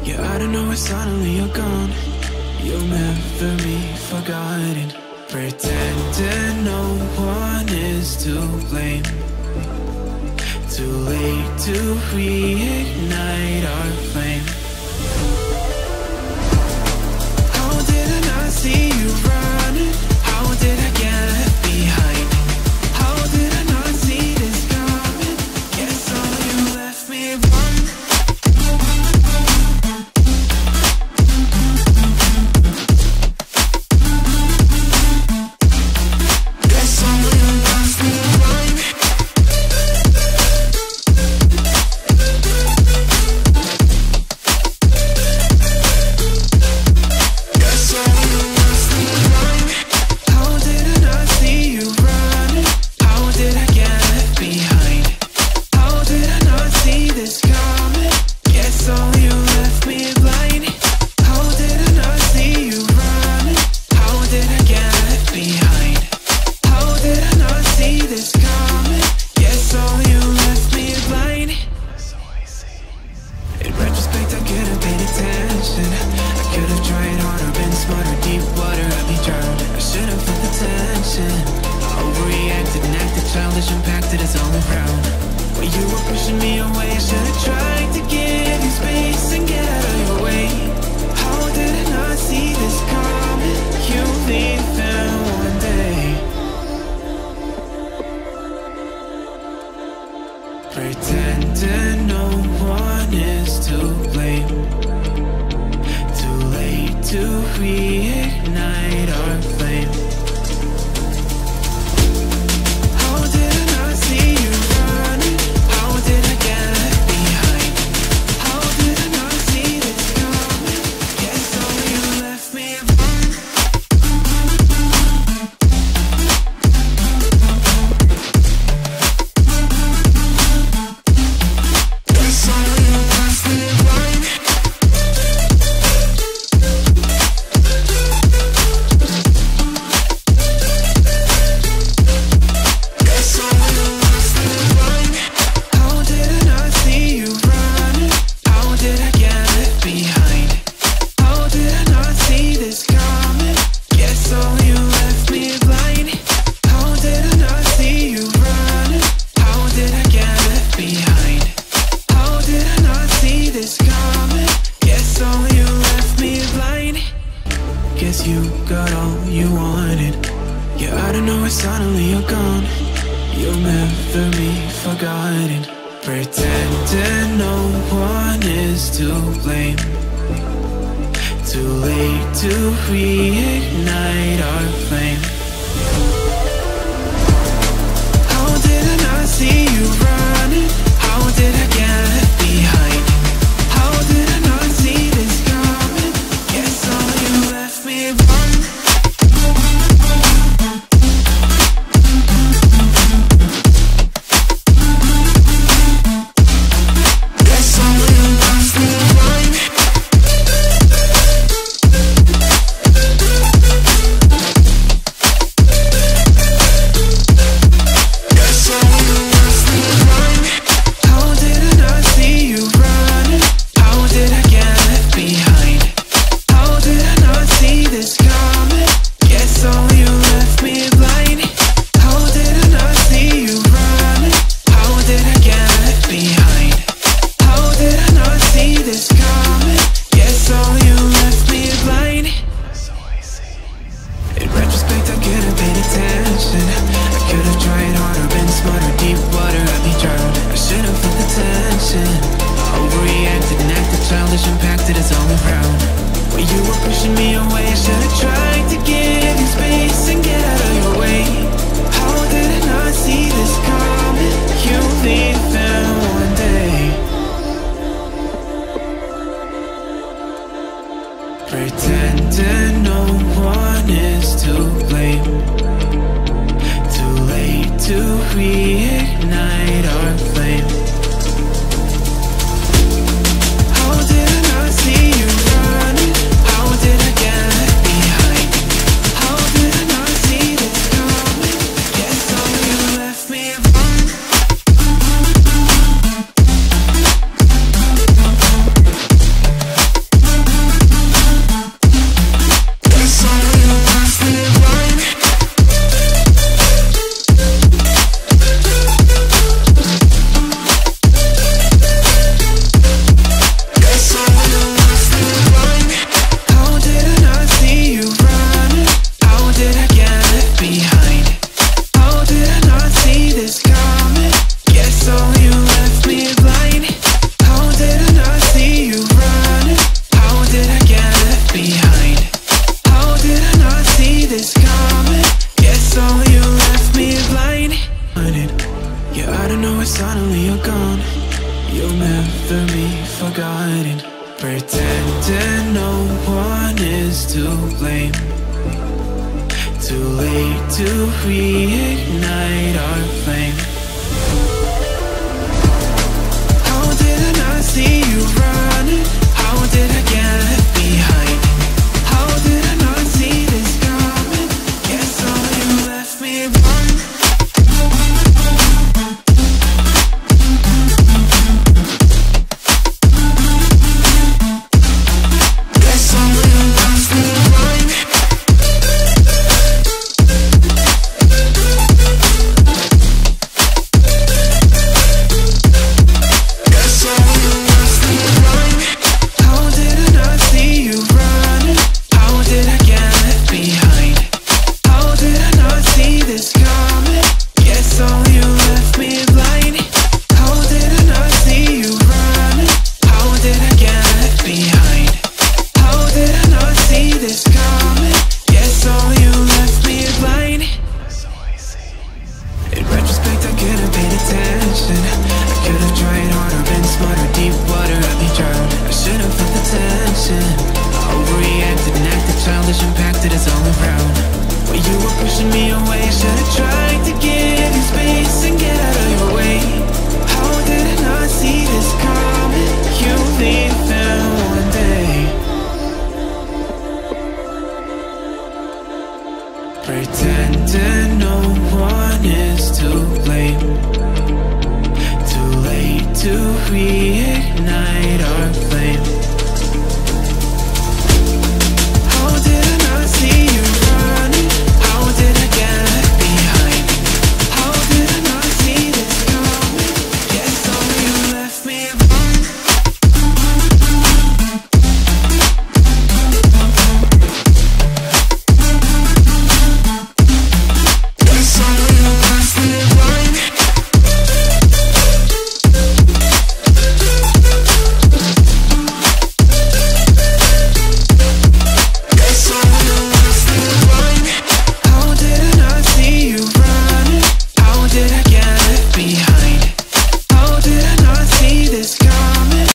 Yeah, I don't know why suddenly you're gone. You'll never be forgotten. Pretending no one is to blame. Too late to reignite our flame. How did I not see you running? How did I get left behind? How did I not see this coming? Guess all you left me run. Pretending no one is to blame. Too late to reignite our flame. How did I not see you running? How did I get left behind? How did I not see this coming? Guess all you left me run. Guess you got all you wanted. Yeah, I don't know why suddenly you're gone. You'll never be forgotten. Pretending no one is to blame. Too late to reignite our flame. How did I not see you running? How did I get left behind? How did I not see this coming? Guess all you left me run. Impacted us all around. When you were pushing me away, I should have tried to give you space and get out of your way. How did I not see this coming? You leaving one day. Pretending no one is to blame. Too late to reignite our flame. pretending no one is to blame. Too late to reignite our flame. How did I not see you running? How did I get left behind? How did I not see this coming? Guess all you left me run. Guess all you left me run. Guess all you left me run. How did I not see you running? How did I get left behind? How did I not see this coming? Guess all you left me blind. How did I not see you running? How did I get left behind? How did I not see this coming? Guess all you left me blind. In retrospect, I could have paid attention. I could have tried harder, been smarter. Deep water had me drown. I should have felt the tension. I overreacted and acted childish, impacted us all around. When you were pushing me away, should have tried